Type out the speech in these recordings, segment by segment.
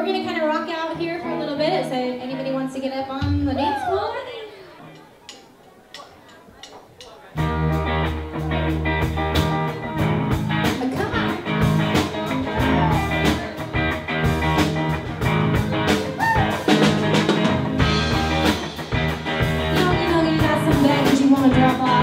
gonna kind of rock out here for a little bit. So anybody wants to get up on the dance floor? Drop off.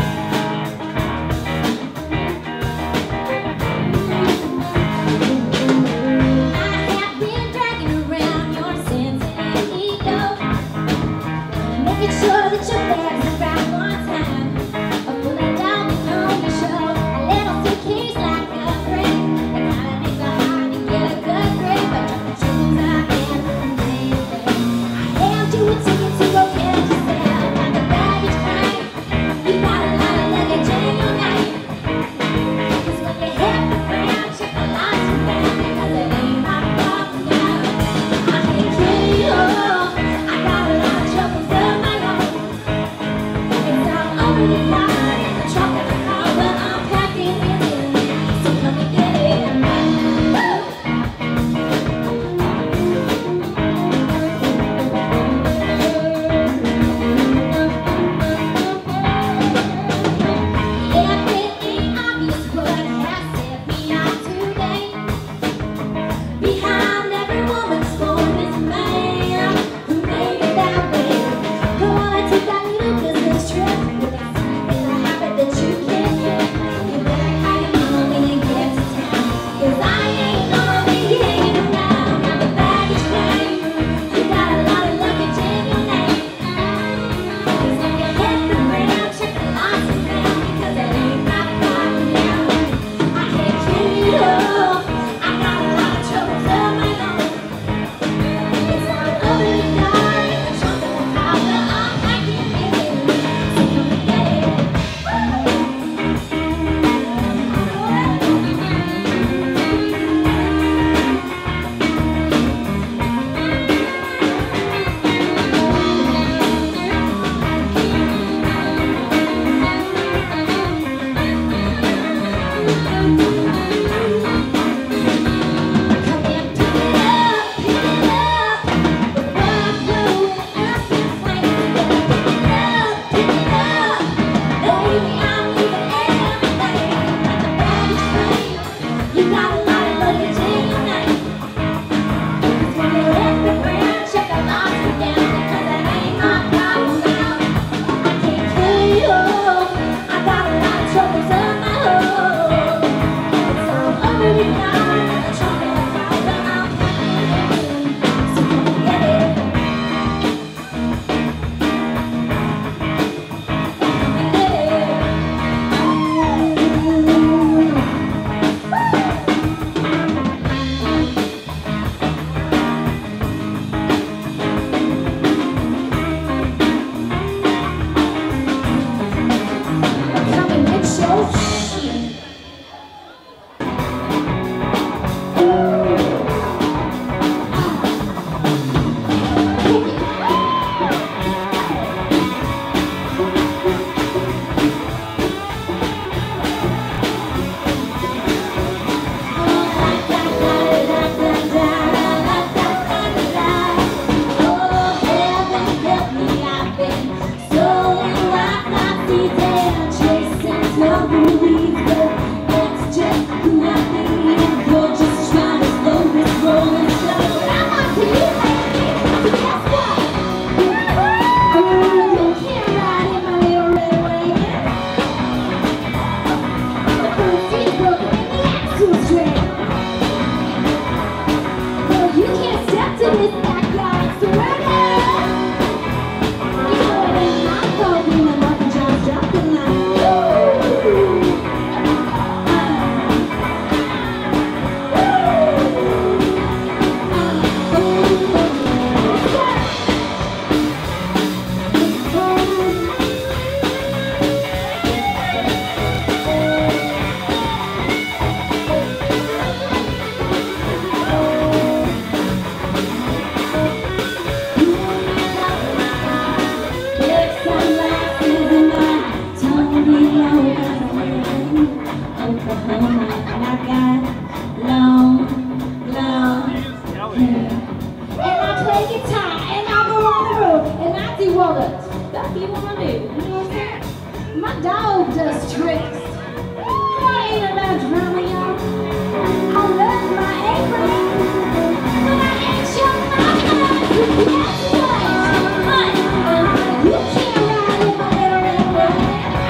My dog does tricks. I ain't about drama, y'all. I love my apron, but I ain't your mama. Guess what? You can't ride in my little red ride.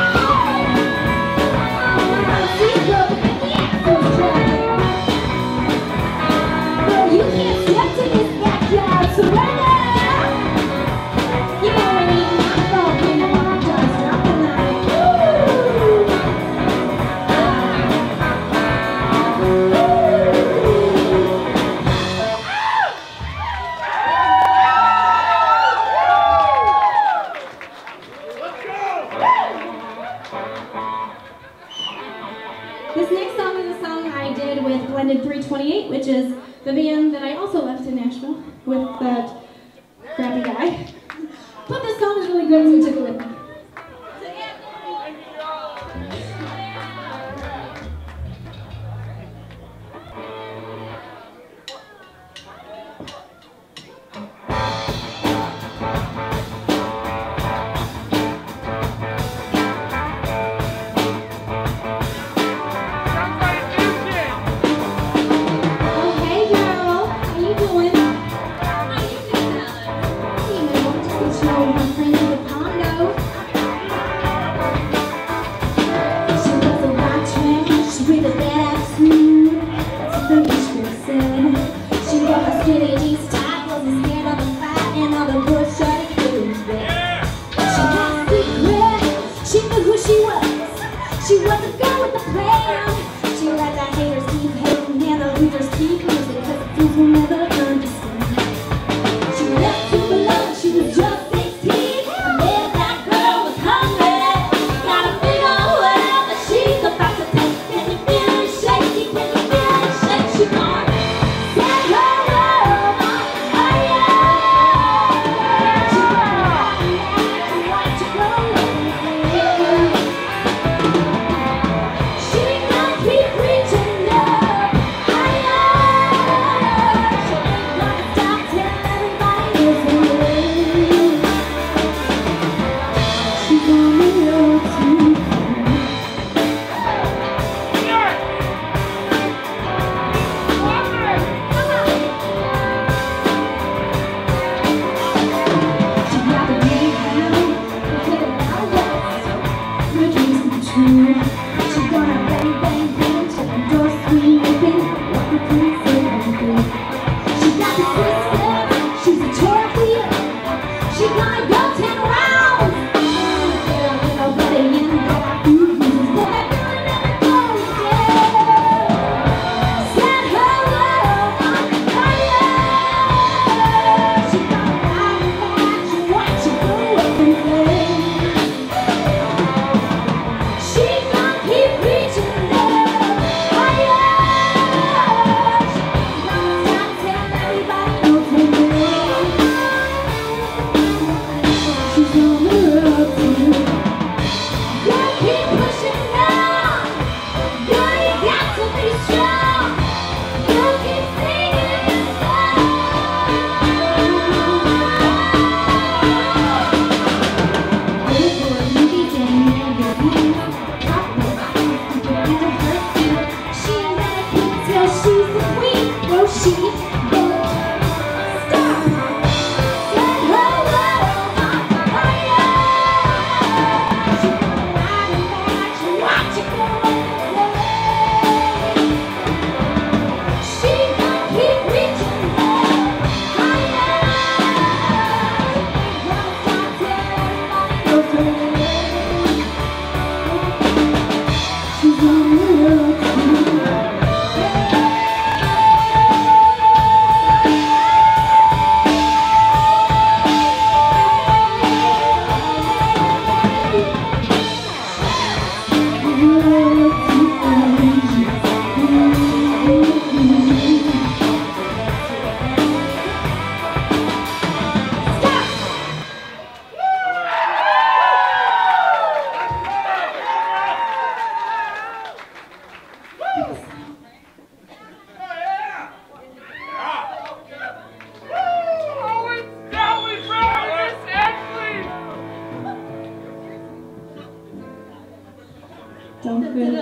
See, look, yeah, those drugs. But you can't step to this backyard surrender. You already know my fault when the mama does drop the line. This next song is a song I did with Blended 328, which is the band that I also left in Nashville with that crappy guy. But this song is really good, so I took it with me. She gonna keep reaching love. Don't feel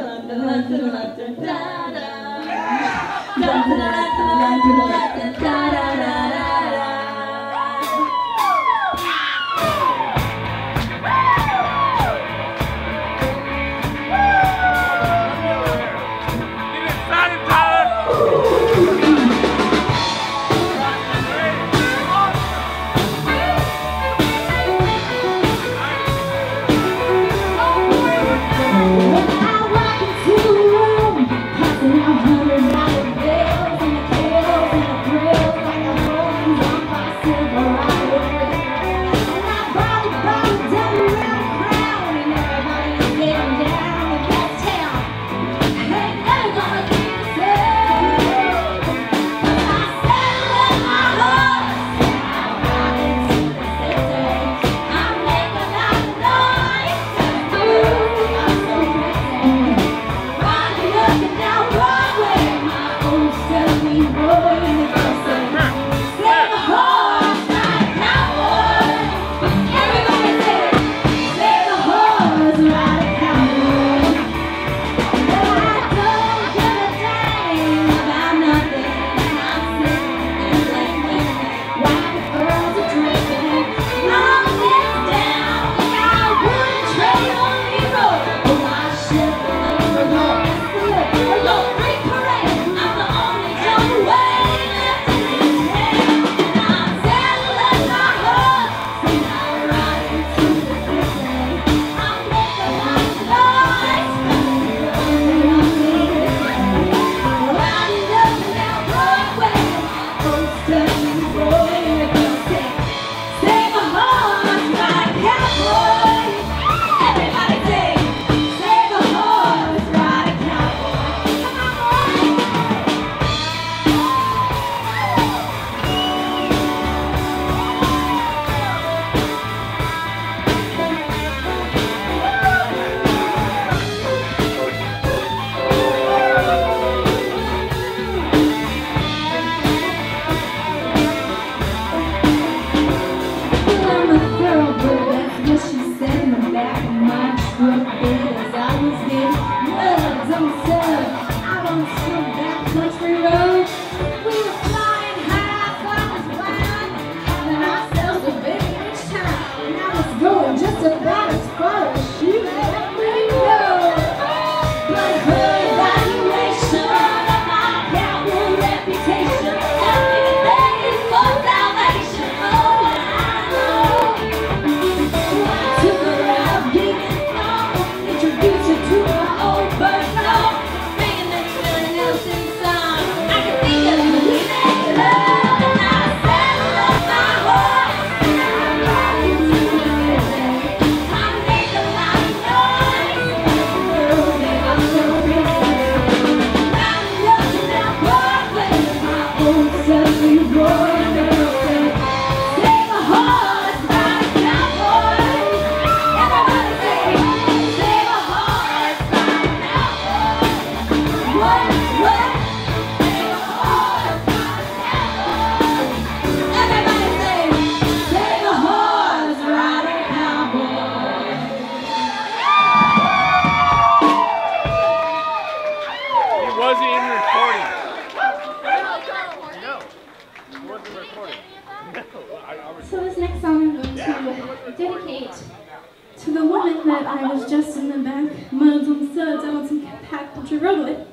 So this next song I'm going to dedicate to the woman that I was just in the back Melton Suds on some Pack Country Road with,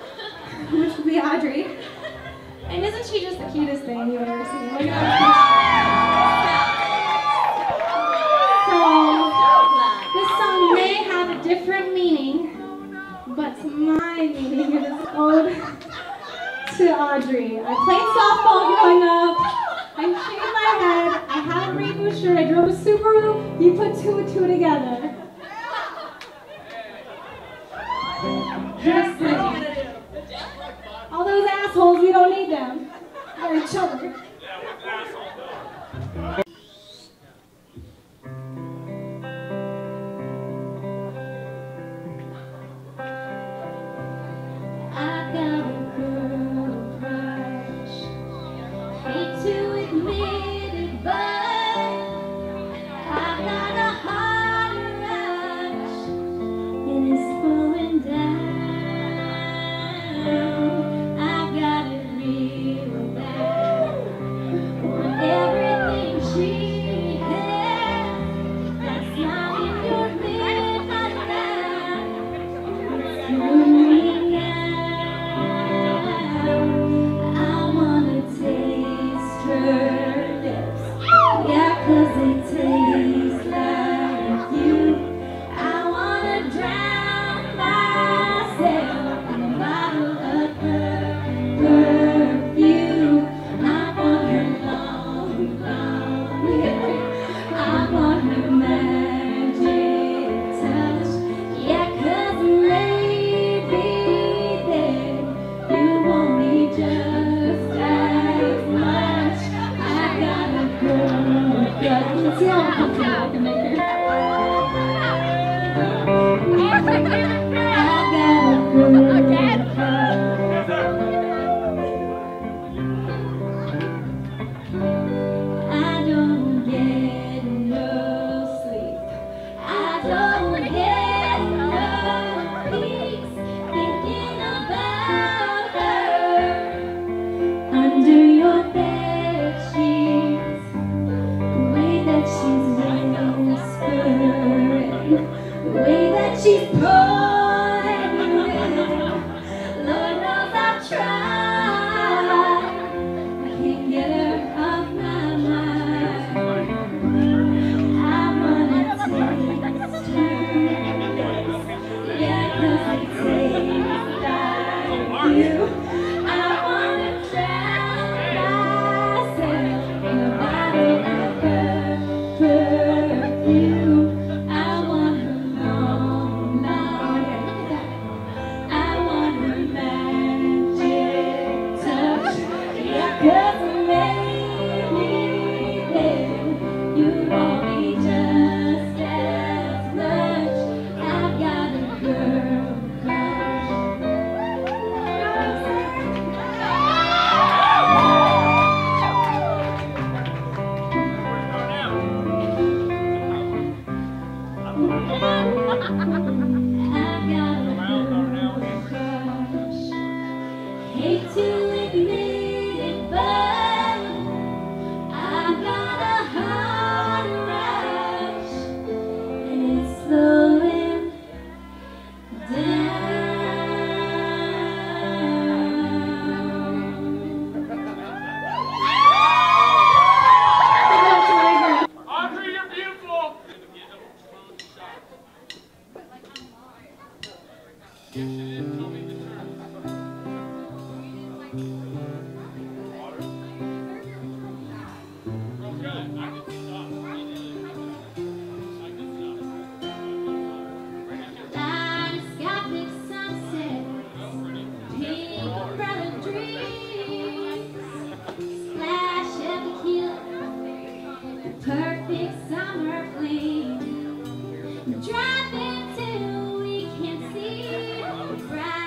which would be Audrey. And isn't she just the cutest thing you've ever seen? Look at her. So this song may have a different meaning, but to my meaning it is ode to Audrey. I played softball growing up. I shaved my head. I had a rainbow shirt. I drove a Subaru. You put two and two together. Just saying. All those assholes, we don't need them. They're children. is slowing down. I got it real bad. Want everything she has. That smile in your midnight laugh. Screw me now. I wanna taste her lips. Yeah, 'cause they taste like you. I wanna drown myself in a bottle of her perfume. I want her long, long hair. I want her magic touch. Yeah, 'cause maybe then you want me just as much. I got a girl, gut. See how uncomfortable I can make her. I got a girl. I don't get no sleep. I don't get no peace thinking about her under your bed sheets. The way that she's whispering, the way that she's pouring. Lord knows I've tried. I can't get her off my mind. I wanna taste her lips. Yeah, 'cause it tastes like you. I wanna drown myself in a bottle of her perfume. I want her long, long hair. I want her magic touch. Yeah, 'cause maybe then you want me just as much. I've got a girl crush. I've got a girl crush. Hate to admit it, but I've got a heart rush, and it's slowing down. Audrey, you're beautiful. Kaleidoscopic sunset, pink umbrella dreams, splash of tequila, perfect summer fling. Driving till we can see bright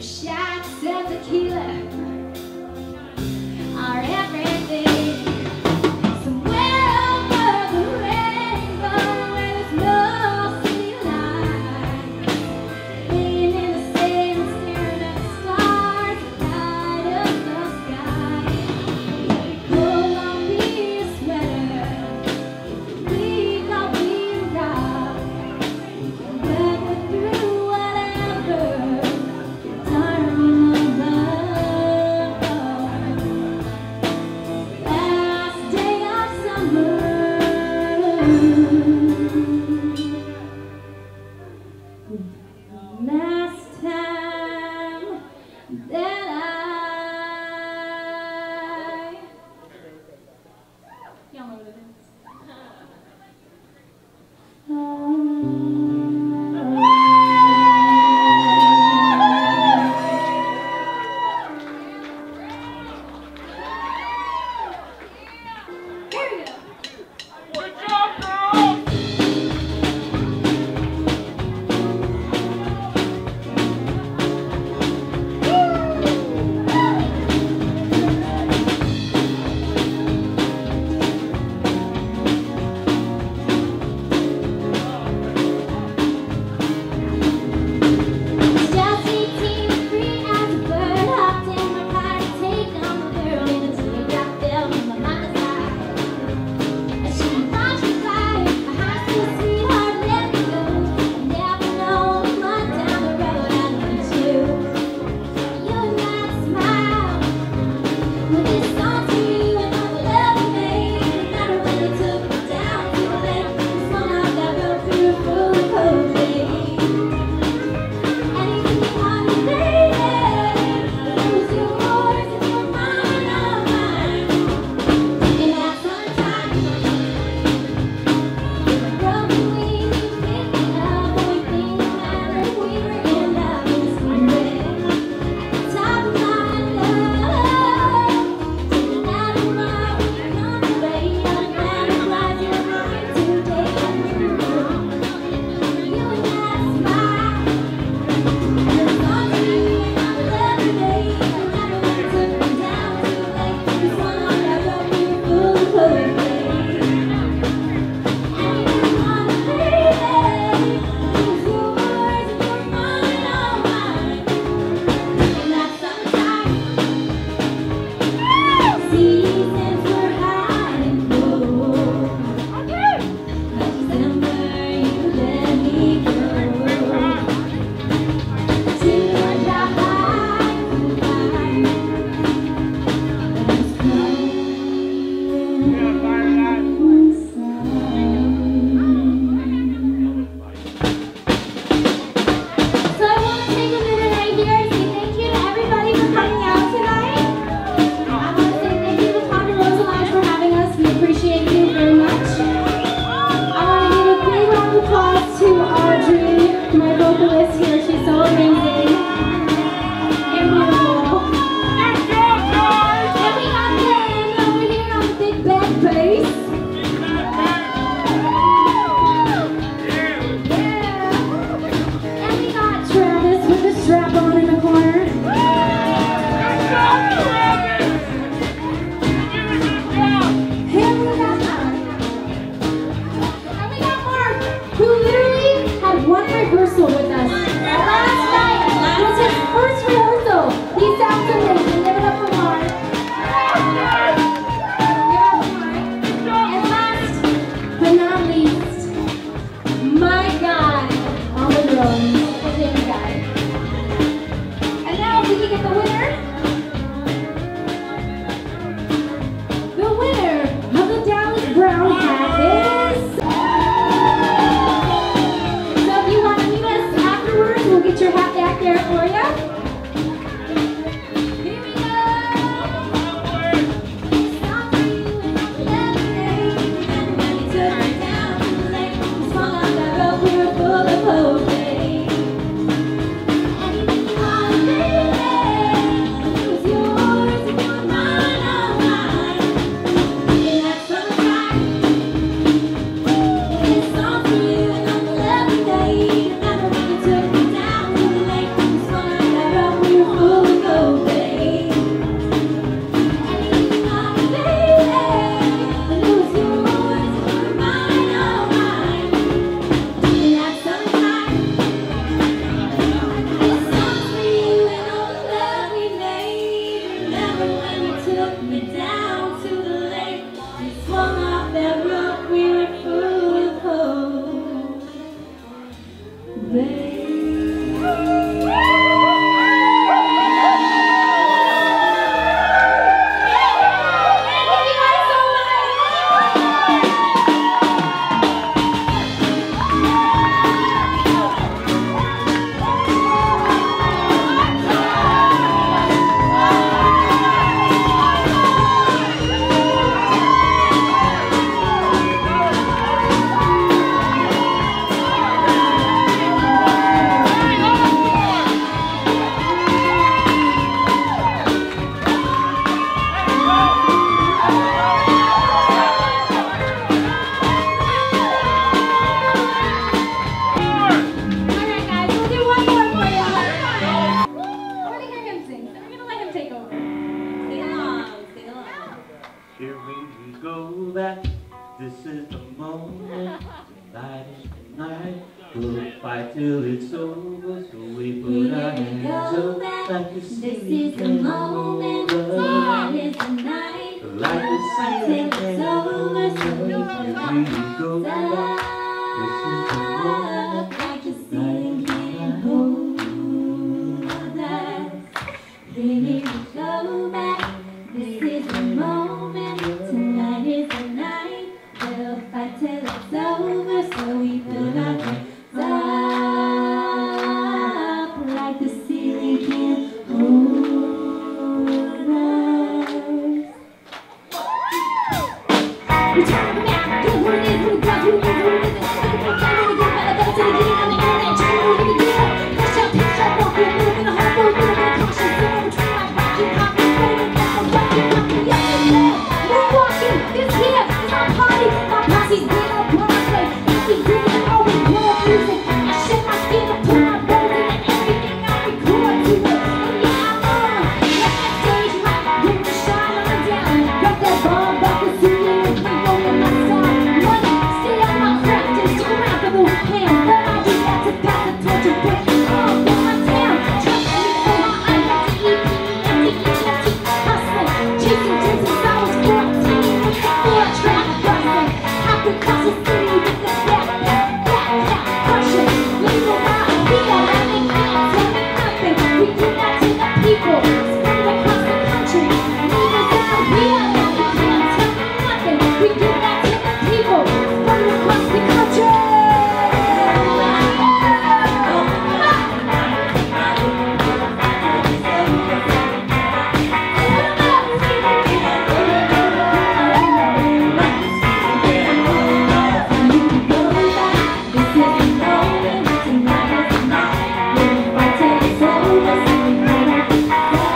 shots of tequila are everything. Somewhere over the rainbow where there's no city light, laying in the sand, staring at the stars that light up the sky. Pull on me a sweater, we got me rock. Weather through whatever. Last time that y'all know what it is. Here we go. Good job, girls! Just 18 and free as a bird, hopped in my car to take on the world in a teardrop fell from my mama's eye. And she watched me fly, a high school sweetheart let me go. Never know a month down the road I need you. You and that smile, when it's all to you and all the love you made. Remember when you took me down to the lake, the song I got real beautiful and cozy. Anything you want, baby, lose yours if you're mine, oh mine. In that sunshine, broken wings, you pick me up. Only thing that mattered, we were in love in the spring. At the top of my love, taking out of my way, on the way, young man, flies your mind today. You and that smile. Seasons were high and cold. December, you let me go. So I want to take a minute right here and say thank you to everybody for coming out tonight. I want to say thank you to Ponderosa Lounge for having us. We appreciate you very much. I want to give a big round of applause to Audrey, my vocalist here. She's so amazing and beautiful. Good job, guys! And we got Ben over here on the big bad bass. And we got Travis with the strap on in the corner. Good job, Travis! You did a good job! And we got Mark. And we got Mark, who literally had one rehearsal with us. Last night was his first rehearsal. He sounds amazing. Give it up for Mark. Give it up for Mark. And last but not least, my guy on the drums, the big guy. And now if we can get the winner. The winner of the Dallas Brown hat is. So if you want to meet us afterwards, we'll get your hat back there for you. Here we go. It's all for you and all the love you made. Remember when you took me down to the lake, the song I got wrote, we were full of hope. Anything you want, baby, Here we go back, this is the moment, tonight is the night, we'll fight till it's over, so we put our hands up like a This is the moment, tonight is the night, like a fight till it's over, so we put our hands up, this is the moment, like the ceiling can't hold us. Here we go back, this is the moment, tonight is the night, we'll fight till it's over, so we put our hands up, like the ceiling can't hold us. We talk about good, what it is, what it does, what it is, what it isn't, what it can, what it do, better, better, till the on the internet, check it, what it do, push up, walk, we're moving a whole road, we're gonna caution, so we're between my rock, you pop, you throw it down, rock, you pop, you up and down, we're walking, this here is our party, my posse's been on Broadway, if we do it, always blow music, I shit my skin, I put my bones in it, everything I record to it, and yeah, I'm on, let that stage rock, bring the shine on down, got that bomb, back the ceiling, and keep rolling my song, money, stay on my craft, and stick around for the weekend, but I do that to pass the torch and break it all in my town, trust me, for my I got to eat, hustling, chasing dreams since I was 14, with the four track busting, out the cross the city with the back, crushing, leave around here, and they can't tell me nothing, we do that to the people, spread it across the country, leave us out here, and they can't tell me nothing, we do that to the people, spread it across the country. This is the moment, tonight is the night, we'll fight till it's over, so we put our hands up.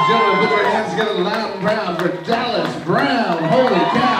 and gentlemen, put your hands together loud and proud for Dallas Brown. Holy cow.